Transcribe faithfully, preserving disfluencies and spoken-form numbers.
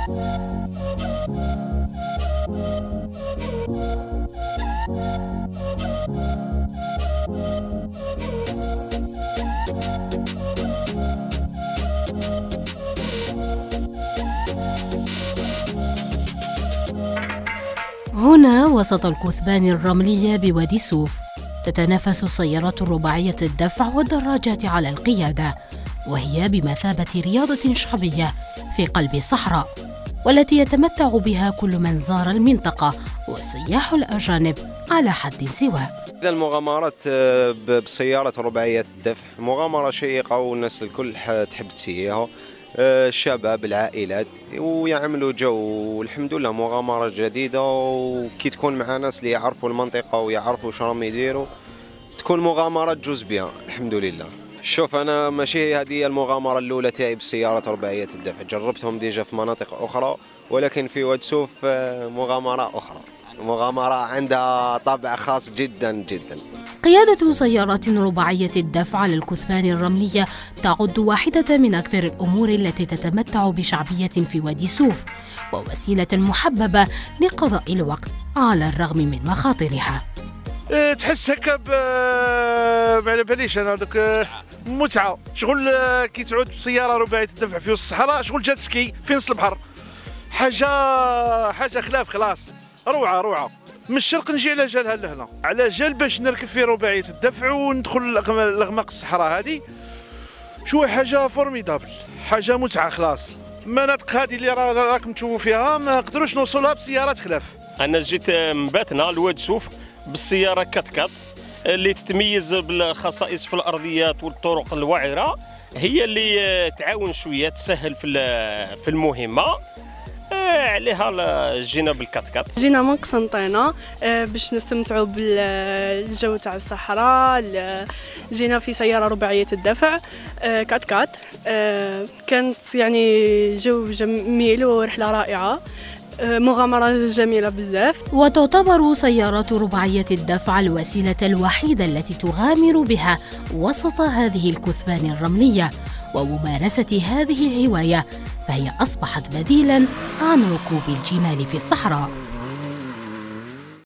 هنا وسط الكثبان الرملية بوادي سوف تتنافس سيارات رباعية الدفع والدراجات على القيادة، وهي بمثابة رياضة شعبية في قلب الصحراء، والتي يتمتع بها كل من زار المنطقة والسياح الأجانب على حد سواء. المغامرات بسيارة رباعية الدفع مغامرة شيقة والناس الكل تحب تسيرها، الشباب العائلات ويعملوا جو، والحمد لله مغامرة جديدة، وكي تكون مع ناس اللي يعرفوا المنطقة ويعرفوا شو راهم يديروا تكون مغامرة تجوز بها الحمد لله. شوف أنا ماشي هذه المغامرة الأولى تاعي بالسيارة رباعية الدفع، جربتهم ديجا في مناطق أخرى، ولكن في واد سوف مغامرة أخرى، مغامرة عندها طابع خاص جدا جدا. قيادة سيارات رباعية الدفع على الكثبان الرملية تعد واحدة من أكثر الأمور التي تتمتع بشعبية في وادي سوف، ووسيلة محببة لقضاء الوقت على الرغم من مخاطرها. أه تحس هكا ما على باليش انا دوك متعه، شغل كي تعود بسياره رباعيه الدفع في وسط الصحراء، شغل جات سكي في نص البحر، حاجه حاجه خلاف خلاص، روعه روعه. من الشرق نجي على جالها لهنا، على جال باش نركب في رباعيه الدفع وندخل الاغماق الصحراء هذه، شو حاجه فورميدابل، حاجه متعه خلاص. المناطق هذه اللي راكم تشوفوا فيها ما نقدروش نوصلها بسيارات خلاف. انا جيت من باتنا لواد سوف بالسياره كاتكات اللي تتميز بالخصائص في الارضيات والطرق الوعره، هي اللي تعاون شويه تسهل في في المهمه. عليها جينا بالكاتكات، جينا من قسنطينه باش نستمتعوا بالجو تاع الصحراء. جينا في سياره رباعيه الدفع كاتكات، كانت يعني جو جميل ورحله رائعه، مغامرة جميلة بزاف. وتعتبر سيارات رباعية الدفع الوسيلة الوحيدة التي تغامر بها وسط هذه الكثبان الرملية، وممارسة هذه الهواية فهي أصبحت بديلاً عن ركوب الجمال في الصحراء.